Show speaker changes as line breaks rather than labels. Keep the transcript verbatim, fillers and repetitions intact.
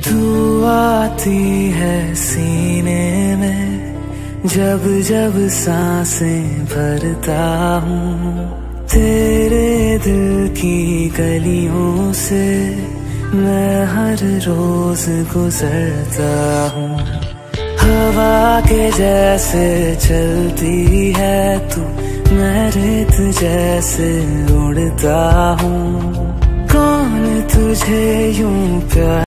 तू आती है सीने में, जब जब सांसें भरता हूँ। तेरे दिल की गलियों से मैं हर रोज गुजरता हूँ। हवा के जैसे चलती है तू, मैं रेत जैसे उड़ता हूँ। कौन तुझे यूं प्यार